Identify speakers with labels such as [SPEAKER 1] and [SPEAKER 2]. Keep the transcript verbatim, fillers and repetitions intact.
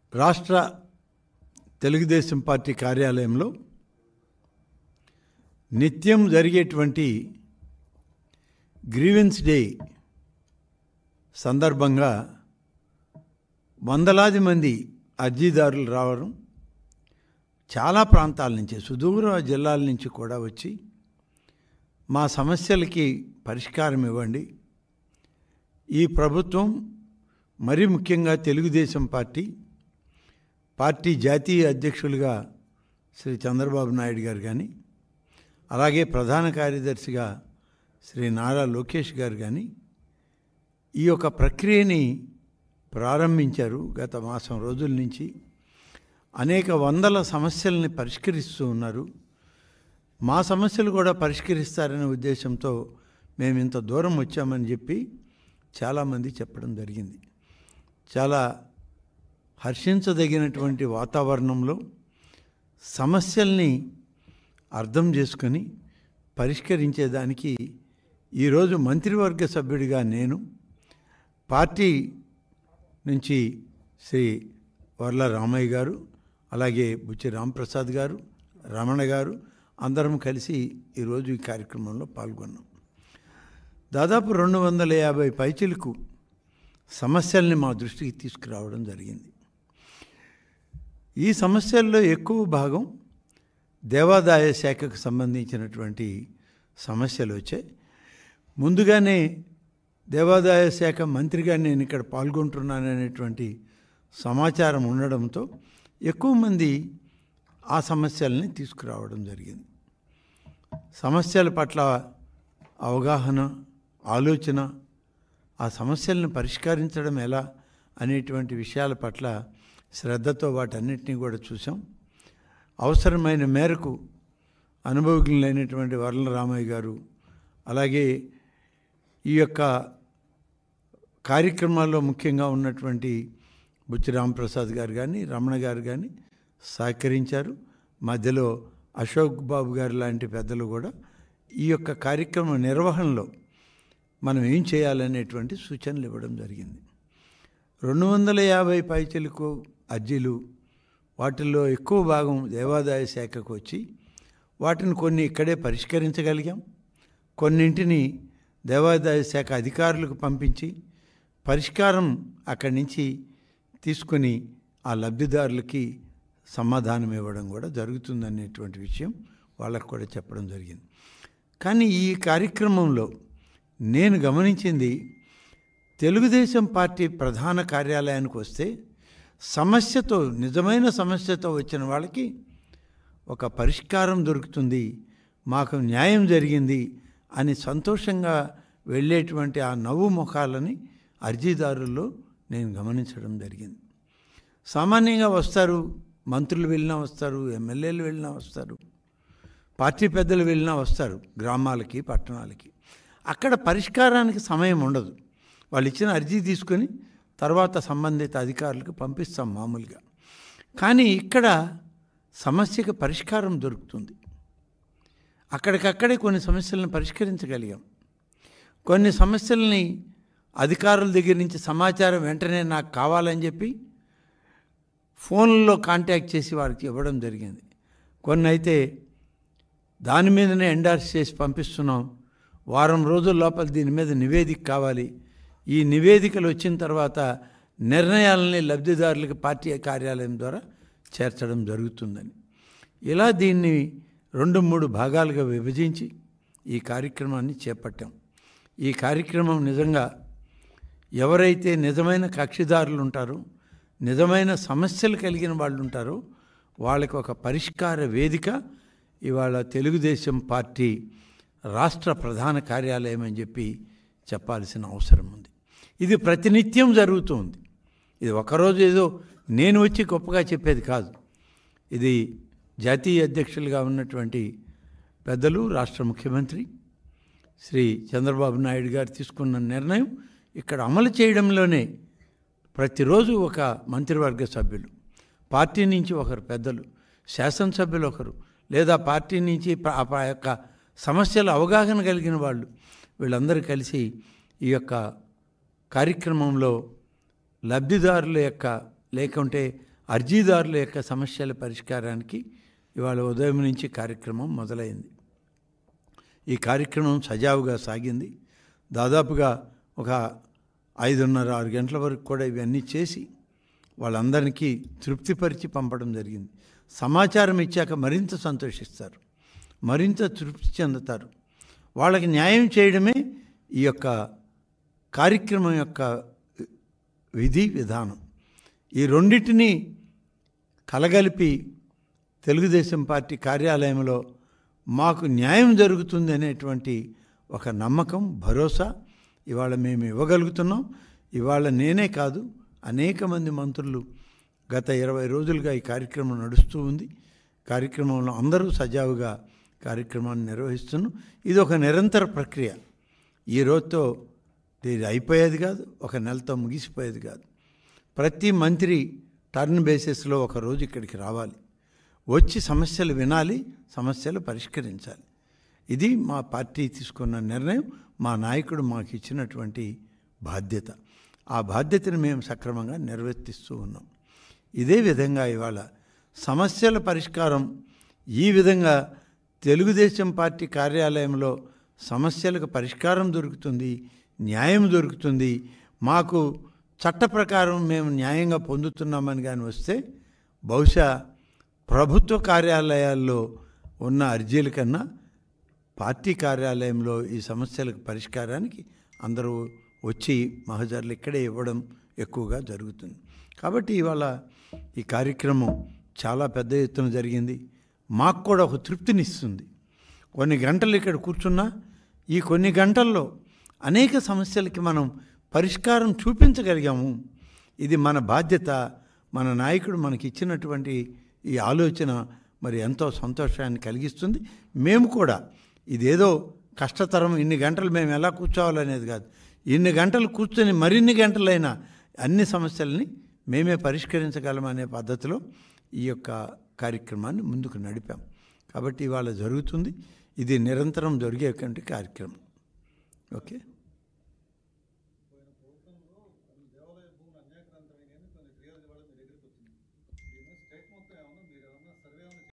[SPEAKER 1] రాష్ట్ర తెలుగుదేశం పార్టీ కార్యాలయంలో నిత్యం జరిగేటువంటి గ్రీవెన్స్ డే సందర్భంగా వందలాది మంది అర్జీదారులు రావడం, చాలా ప్రాంతాల నుంచి, సుదూర జిల్లాల నుంచి కూడా వచ్చి మా సమస్యలకి పరిష్కారం ఇవ్వండి, ఈ ప్రభుత్వం మరి ముఖ్యంగా తెలుగుదేశం పార్టీ పార్టీ జాతీయ అధ్యక్షులుగా శ్రీ చంద్రబాబు నాయుడు గారు కానీ, అలాగే ప్రధాన కార్యదర్శిగా శ్రీ నారా లోకేష్ గారు కానీ ఈ యొక్క ప్రక్రియని ప్రారంభించారు. గత మాసం రోజుల నుంచి అనేక వందల సమస్యల్ని పరిష్కరిస్తూ ఉన్నారు. మా సమస్యలు కూడా పరిష్కరిస్తారనే ఉద్దేశంతో మేము ఇంత దూరం వచ్చామని చెప్పి చాలామంది చెప్పడం జరిగింది. చాలా హర్షించదగినటువంటి వాతావరణంలో సమస్యల్ని అర్థం చేసుకొని పరిష్కరించేదానికి ఈరోజు మంత్రివర్గ సభ్యుడిగా నేను, పార్టీ నుంచి శ్రీ వర్ల రామయ్య గారు, అలాగే బుచ్చి రాంప్రసాద్ గారు, రమణ గారు అందరం కలిసి ఈరోజు ఈ కార్యక్రమంలో పాల్గొన్నాం. దాదాపు రెండు వందల యాభై పైచిలకు సమస్యల్ని మా దృష్టికి తీసుకురావడం జరిగింది. ఈ సమస్యల్లో ఎక్కువ భాగం దేవాదాయ శాఖకు సంబంధించినటువంటి సమస్యలు వచ్చాయి. ముందుగానే దేవాదాయ శాఖ మంత్రిగా నేను ఇక్కడ పాల్గొంటున్నాననేటువంటి సమాచారం ఉండడంతో ఎక్కువ మంది ఆ సమస్యల్ని తీసుకురావడం జరిగింది. సమస్యల పట్ల అవగాహన, ఆలోచన, ఆ సమస్యలను పరిష్కరించడం ఎలా అనేటువంటి విషయాల పట్ల శ్రద్ధతో వాటన్నిటినీ కూడా చూసాం. అవసరమైన మేరకు అనుభవజ్ఞులైనటువంటి వర్ల రామయ్య గారు, అలాగే ఈ యొక్క కార్యక్రమాల్లో ముఖ్యంగా ఉన్నటువంటి బుచ్చి రాంప్రసాద్ గారు కానీ, రమణ గారు కానీ సహకరించారు. మధ్యలో అశోక్ బాబు గారు లాంటి పెద్దలు కూడా ఈ యొక్క కార్యక్రమ నిర్వహణలో మనం ఏం చేయాలనేటువంటి సూచనలు ఇవ్వడం జరిగింది. రెండు వందల యాభై పైచలకు అర్జీలు, వాటిల్లో ఎక్కువ భాగం దేవాదాయ శాఖకు వచ్చి వాటిని కొన్ని ఇక్కడే పరిష్కరించగలిగాం. కొన్నింటిని దేవాదాయ శాఖ అధికారులకు పంపించి పరిష్కారం అక్కడి నుంచి తీసుకొని ఆ లబ్ధిదారులకి సమాధానం ఇవ్వడం కూడా జరుగుతుందనేటువంటి విషయం వాళ్ళకు కూడా చెప్పడం జరిగింది. కానీ ఈ కార్యక్రమంలో నేను గమనించింది, తెలుగుదేశం పార్టీ ప్రధాన కార్యాలయానికి వస్తే సమస్యతో, నిజమైన సమస్యతో వచ్చిన వాళ్ళకి ఒక పరిష్కారం దొరుకుతుంది, మాకు న్యాయం జరిగింది అని సంతోషంగా వెళ్ళేటువంటి ఆ నవ్వు ముఖాలని అర్జీదారుల్లో నేను గమనించడం జరిగింది. సామాన్యంగా వస్తారు, మంత్రులు వెళ్ళినా వస్తారు, ఎమ్మెల్యేలు వెళ్ళినా వస్తారు, పార్టీ పెద్దలు వెళ్ళినా వస్తారు గ్రామాలకి, పట్టణాలకి. అక్కడ పరిష్కారానికి సమయం ఉండదు. వాళ్ళు ఇచ్చిన అర్జీ తీసుకొని తర్వాత సంబంధిత అధికారులకు పంపిస్తాం మామూలుగా. కానీ ఇక్కడ సమస్యకు పరిష్కారం దొరుకుతుంది. అక్కడికక్కడే కొన్ని సమస్యలను పరిష్కరించగలిగాం. కొన్ని సమస్యల్ని అధికారుల దగ్గర నుంచి సమాచారం వెంటనే నాకు కావాలని చెప్పి ఫోన్లో కాంటాక్ట్ చేసి వారికి ఇవ్వడం జరిగింది. కొన్ని అయితే దాని మీదనే ఎండార్స్ చేసి పంపిస్తున్నాం, వారం రోజుల లోపల దీని మీద నివేదిక కావాలి, ఈ నివేదికలు వచ్చిన తర్వాత నిర్ణయాలని లబ్ధిదారులకు పార్టీ కార్యాలయం ద్వారా చేర్చడం జరుగుతుందని. ఇలా దీన్ని రెండు మూడు భాగాలుగా విభజించి ఈ కార్యక్రమాన్ని చేపట్టాం. ఈ కార్యక్రమం నిజంగా ఎవరైతే నిజమైన కక్షిదారులు ఉంటారో, నిజమైన సమస్యలు కలిగిన వాళ్ళు ఉంటారో వాళ్ళకి ఒక పరిష్కార వేదిక ఇవాళ తెలుగుదేశం పార్టీ రాష్ట్ర ప్రధాన కార్యాలయం అని చెప్పి చెప్పాల్సిన అవసరం ఉంది. ఇది ప్రతినిత్యం జరుగుతుంది. ఇది ఒకరోజు ఏదో నేను వచ్చి గొప్పగా చెప్పేది కాదు. ఇది జాతీయ అధ్యక్షులుగా ఉన్నటువంటి పెద్దలు, రాష్ట్ర ముఖ్యమంత్రి శ్రీ చంద్రబాబు నాయుడు గారు తీసుకున్న నిర్ణయం ఇక్కడ అమలు చేయడంలోనే ప్రతిరోజు ఒక మంత్రివర్గ సభ్యులు, పార్టీ నుంచి ఒకరు పెద్దలు, శాసనసభ్యులు ఒకరు, లేదా పార్టీ నుంచి ఆ యొక్క సమస్యల అవగాహన కలిగిన వాళ్ళు, వీళ్ళందరూ కలిసి ఈ యొక్క కార్యక్రమంలో లబ్ధిదారుల యొక్క లేకుంటే అర్జీదారుల యొక్క సమస్యల పరిష్కారానికి ఇవాళ ఉదయం నుంచి కార్యక్రమం మొదలైంది. ఈ కార్యక్రమం సజావుగా సాగింది. దాదాపుగా ఒక ఐదున్నర ఆరు గంటల వరకు కూడా ఇవన్నీ చేసి వాళ్ళందరికీ తృప్తిపరిచి పంపడం జరిగింది. సమాచారం ఇచ్చాక మరింత సంతోషిస్తారు, మరింత తృప్తి చెందుతారు. వాళ్ళకి న్యాయం చేయడమే ఈ యొక్క కార్యక్రమం యొక్క విధి విధానం. ఈ రెండింటినీ కలగలిపి తెలుగుదేశం పార్టీ కార్యాలయంలో మాకు న్యాయం జరుగుతుంది అనేటువంటి ఒక నమ్మకం, భరోసా ఇవాళ మేము ఇవ్వగలుగుతున్నాం. ఇవాళ నేనే కాదు, అనేక మంది మంత్రులు గత ఇరవై రోజులుగా ఈ కార్యక్రమం నడుస్తూ ఉంది. కార్యక్రమంలో అందరూ సజావుగా కార్యక్రమాన్ని నిర్వహిస్తున్నాం. ఇది ఒక నిరంతర ప్రక్రియ. ఈ రోజుతో ఇది అయిపోయేది కాదు, ఒక నెలతో ముగిసిపోయేది కాదు. ప్రతి మంత్రి టర్న్ బేసిస్లో ఒక రోజు ఇక్కడికి రావాలి, వచ్చి సమస్యలు వినాలి, సమస్యలు పరిష్కరించాలి. ఇది మా పార్టీ తీసుకున్న నిర్ణయం, మా నాయకుడు మాకు ఇచ్చినటువంటి బాధ్యత. ఆ బాధ్యతను మేము సక్రమంగా నిర్వర్తిస్తూ ఉన్నాం. ఇదే విధంగా ఇవాళ సమస్యల పరిష్కారం ఈ విధంగా తెలుగుదేశం పార్టీ కార్యాలయంలో సమస్యలకు పరిష్కారం దొరుకుతుంది, న్యాయం దొరుకుతుంది. మాకు చట్ట ప్రకారం మేము న్యాయంగా పొందుతున్నామని కానీ వస్తే బహుశా ప్రభుత్వ కార్యాలయాల్లో ఉన్న అర్జీల కన్నా పార్టీ కార్యాలయంలో ఈ సమస్యలకు పరిష్కారానికి అందరూ వచ్చి మహజర్లు ఇక్కడే ఇవ్వడం ఎక్కువగా జరుగుతుంది. కాబట్టి ఇవాళ ఈ కార్యక్రమం చాలా పెద్ద ఎత్తున జరిగింది. మాకు కూడా ఒక తృప్తినిస్తుంది. కొన్ని గంటలు ఇక్కడ కూర్చున్నా ఈ కొన్ని గంటల్లో అనేక సమస్యలకి మనం పరిష్కారం చూపించగలిగాము. ఇది మన బాధ్యత. మన నాయకుడు మనకి ఇచ్చినటువంటి ఈ ఆలోచన మరి ఎంతో సంతోషాన్ని కలిగిస్తుంది. మేము కూడా ఇదేదో కష్టతరం, ఇన్ని గంటలు మేము ఎలా కూర్చోవాలనేది కాదు. ఇన్ని గంటలు కూర్చొని మరిన్ని గంటలైనా అన్ని సమస్యల్ని మేమే పరిష్కరించగలమనే పద్ధతిలో ఈ యొక్క కార్యక్రమాన్ని ముందుకు నడిపాం. కాబట్టి ఇవాళ జరుగుతుంది. ఇది నిరంతరం జరిగేటువంటి కార్యక్రమం. ఓకే.